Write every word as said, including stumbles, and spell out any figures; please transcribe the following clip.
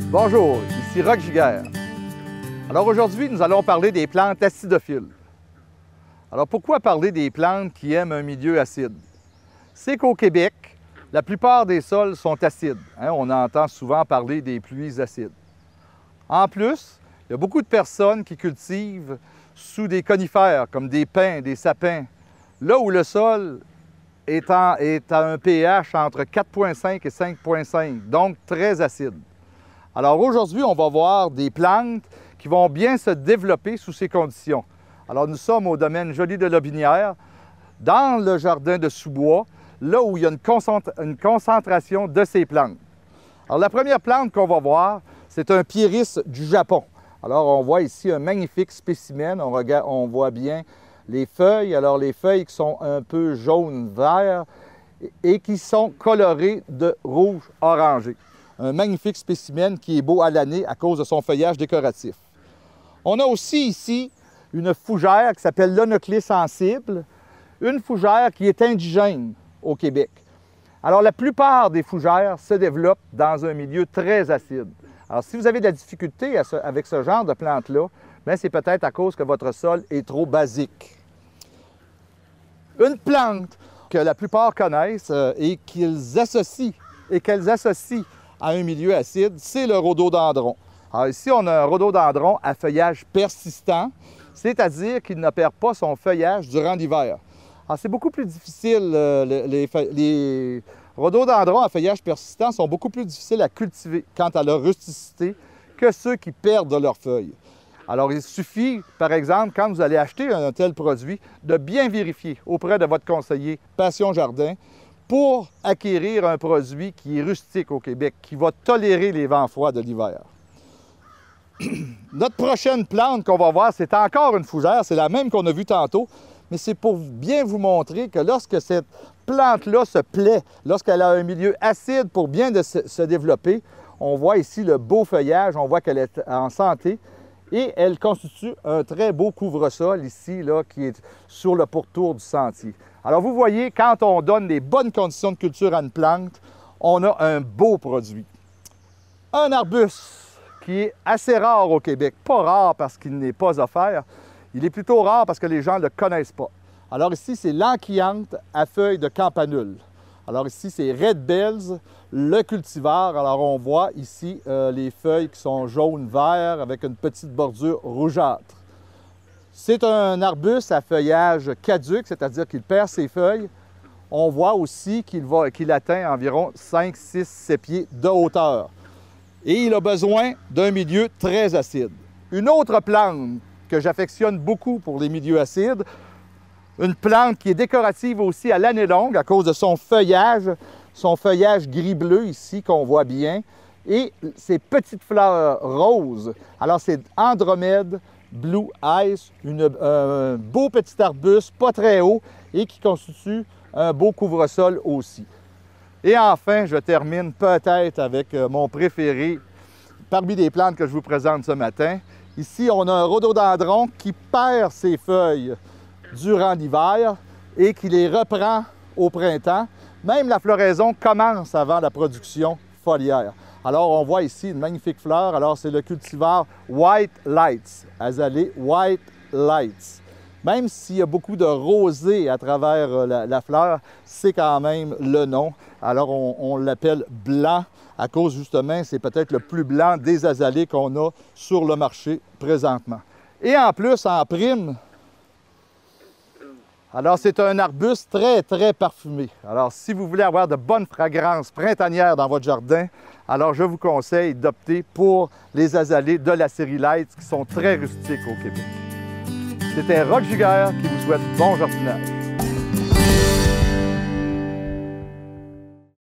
Bonjour, ici Roch Giguère. Alors aujourd'hui, nous allons parler des plantes acidophiles. Alors pourquoi parler des plantes qui aiment un milieu acide? C'est qu'au Québec, la plupart des sols sont acides. Hein, on entend souvent parler des pluies acides. En plus, il y a beaucoup de personnes qui cultivent sous des conifères, comme des pins, des sapins, là où le sol est, en, est à un pH entre quatre virgule cinq et cinq virgule cinq, donc très acide. Alors aujourd'hui, on va voir des plantes qui vont bien se développer sous ces conditions. Alors nous sommes au domaine Joly de Lotbinière, dans le jardin de sous-bois, là où il y a une, concentra une concentration de ces plantes. Alors la première plante qu'on va voir, c'est un Pieris du Japon. Alors on voit ici un magnifique spécimen, on, regarde, on voit bien les feuilles, alors les feuilles qui sont un peu jaune-vert et qui sont colorées de rouge orangé. Un magnifique spécimen qui est beau à l'année à cause de son feuillage décoratif. On a aussi ici une fougère qui s'appelle l'Onoclé sensible, une fougère qui est indigène au Québec. Alors la plupart des fougères se développent dans un milieu très acide. Alors si vous avez de la difficulté à ce, avec ce genre de plante-là, c'est peut-être à cause que votre sol est trop basique. Une plante que la plupart connaissent euh, et qu'ils associent et qu'elles associent à un milieu acide, c'est le rhododendron. Alors ici, on a un rhododendron à feuillage persistant, c'est-à-dire qu'il ne perd pas son feuillage durant l'hiver. Alors c'est beaucoup plus difficile, euh, les, les, les rhododendrons à feuillage persistant sont beaucoup plus difficiles à cultiver quant à leur rusticité que ceux qui perdent leurs feuilles. Alors il suffit, par exemple, quand vous allez acheter un tel produit, de bien vérifier auprès de votre conseiller Passion Jardin pour acquérir un produit qui est rustique au Québec, qui va tolérer les vents froids de l'hiver. Notre prochaine plante qu'on va voir, c'est encore une fougère, c'est la même qu'on a vue tantôt, mais c'est pour bien vous montrer que lorsque cette plante-là se plaît, lorsqu'elle a un milieu acide pour bien de se, se développer, on voit ici le beau feuillage, on voit qu'elle est en santé et elle constitue un très beau couvre-sol ici, là, qui est sur le pourtour du sentier. Alors vous voyez, quand on donne les bonnes conditions de culture à une plante, on a un beau produit. Un arbuste qui est assez rare au Québec. Pas rare parce qu'il n'est pas offert, il est plutôt rare parce que les gens ne le connaissent pas. Alors ici, c'est l'enquillante à feuilles de campanule. Alors ici, c'est Red Bells, le cultivar. Alors on voit ici euh, les feuilles qui sont jaune-vert avec une petite bordure rougeâtre. C'est un arbuste à feuillage caduc, c'est-à-dire qu'il perd ses feuilles. On voit aussi qu'il qu'il atteint environ cinq, six, sept pieds de hauteur. Et il a besoin d'un milieu très acide. Une autre plante que j'affectionne beaucoup pour les milieux acides, une plante qui est décorative aussi à l'année longue à cause de son feuillage, son feuillage gris-bleu ici qu'on voit bien, et ses petites fleurs roses. Alors c'est Andromède Blue Ice, une, euh, un beau petit arbuste, pas très haut, et qui constitue un beau couvre-sol aussi. Et enfin, je termine peut-être avec mon préféré parmi les plantes que je vous présente ce matin. Ici, on a un rhododendron qui perd ses feuilles durant l'hiver et qui les reprend au printemps. Même la floraison commence avant la production foliaire. Alors, on voit ici une magnifique fleur. Alors, c'est le cultivar White Lights, azalée White Lights. Même s'il y a beaucoup de rosée à travers la, la fleur, c'est quand même le nom. Alors, on, on l'appelle blanc à cause, justement, c'est peut-être le plus blanc des azalées qu'on a sur le marché présentement. Et en plus, en prime, alors c'est un arbuste très, très parfumé. Alors, si vous voulez avoir de bonnes fragrances printanières dans votre jardin, alors je vous conseille d'opter pour les azalées de la série Lights qui sont très rustiques au Québec. C'était Roch Giguère qui vous souhaite bon jardinage.